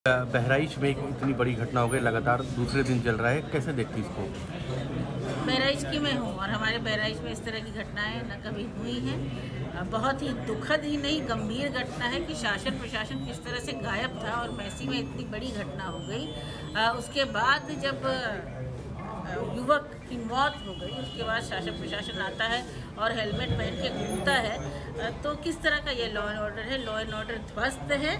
बहराइच में एक इतनी बड़ी घटना हो गई, लगातार दूसरे दिन चल रहा है, कैसे देखती इसको? बहराइच की मैं हूँ और हमारे बहराइच में इस तरह की घटनाएं न कभी हुई हैं। बहुत ही दुखद ही नहीं, गंभीर घटना है कि शासन प्रशासन किस तरह से गायब था और मैसी में इतनी बड़ी घटना हो गई। उसके बाद जब युवक की मौत हो गई, उसके बाद शासन प्रशासन आता है और हेलमेट पहन के घूमता है, तो किस तरह का ये लॉ एंड ऑर्डर है? लॉ एंड ऑर्डर ध्वस्त है।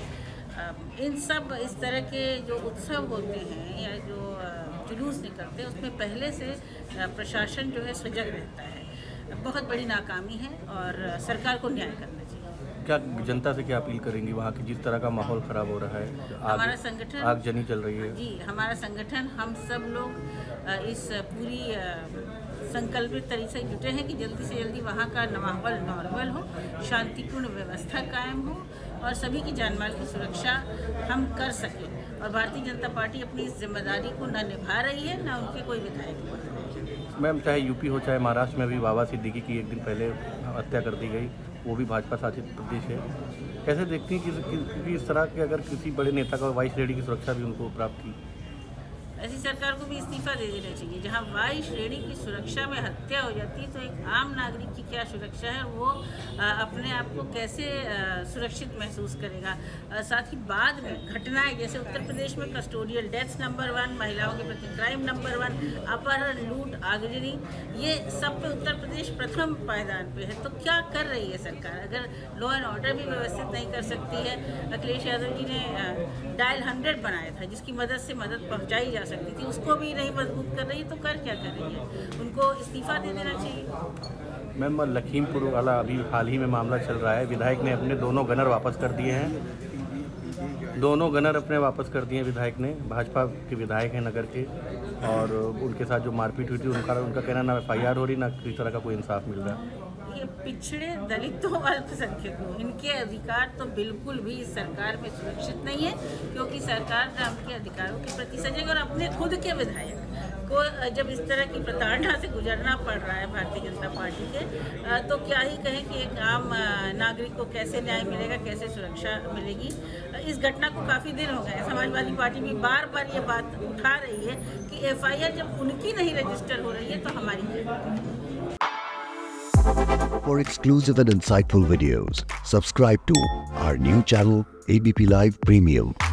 इन सब इस तरह के जो उत्सव होते हैं या जो जुलूस निकलते हैं, उसमें पहले से प्रशासन जो है सजग रहता है। बहुत बड़ी नाकामी है और सरकार को न्याय करना चाहिए। क्या जनता से क्या अपील करेंगी? वहाँ की जिस तरह का माहौल खराब हो रहा है, हमारा संगठन आगजनी चल रही है। जी, हमारा संगठन, हम सब लोग इस पूरी संकल्पित तरीके से जुटे हैं कि जल्दी से जल्दी वहाँ का माहौल नॉर्मल हो, शांतिपूर्ण व्यवस्था कायम हो और सभी की जान माल की सुरक्षा हम कर सकें। और भारतीय जनता पार्टी अपनी इस जिम्मेदारी को न निभा रही है, न उनके कोई विधायक। मैम, चाहे यूपी हो चाहे महाराष्ट्र में भी बाबा सिद्दीकी की एक दिन पहले हत्या कर दी गई, वो भी भाजपा शासित प्रदेश है। कैसे देखती हैं कि इस तरह के अगर किसी बड़े नेता का वाई श्रेणी की सुरक्षा भी उनको प्राप्त की? ऐसी सरकार को भी इस्तीफा दे देना चाहिए। जहां वाई श्रेणी की सुरक्षा में हत्या हो जाती है, तो एक आम नागरिक की क्या सुरक्षा है, वो अपने आप को कैसे सुरक्षित महसूस करेगा? साथ ही बाद में घटनाएं जैसे उत्तर प्रदेश में कस्टोडियल डेथ्स नंबर 1, महिलाओं के प्रति क्राइम नंबर 1, अपहरण, लूट, आगजनी, ये सब पे उत्तर प्रदेश प्रथम पायदान पे है। तो क्या कर रही है सरकार? अगर लॉ एंड ऑर्डर भी व्यवस्थित नहीं कर सकती है, अखिलेश यादव जी ने डायल 100 बनाया था जिसकी मदद से मदद पहुँचाई जा सकती थी, उसको भी नहीं मजबूत कर रही, तो कर क्या कर रही है? उनको इस्तीफा दे देना चाहिए। मैम, लखीमपुर वाला अभी हाल ही में मामला चल रहा है, विधायक ने अपने दोनों गनर वापस कर दिए हैं। दोनों गनर अपने वापस कर दिए विधायक ने, भाजपा के विधायक हैं नगर के, और उनके साथ जो मारपीट हुई थी उनका कहना ना FIR हो रही, ना किसी तरह का कोई इंसाफ मिल रहा है। ये पिछड़े दलितों, अल्पसंख्यकों, इनके अधिकार तो बिल्कुल भी इस सरकार में सुरक्षित नहीं है, क्योंकि सरकार ने उनके अधिकारों के प्रति सजग और अपने खुद के विधायक को जब इस तरह की प्रताड़ना से गुजरना पड़ रहा है भारतीय जनता पार्टी के, तो क्या ही कहें कि एक आम नागरिक को कैसे न्याय मिलेगा, कैसे सुरक्षा मिलेगी? इस घटना को काफ़ी दिन हो गए। समाजवादी पार्टी भी बार बार ये बात उठा रही है कि FIR जब उनकी नहीं रजिस्टर हो रही है तो हमारी। For exclusive and insightful videos, subscribe to our new channel ABP Live Premium.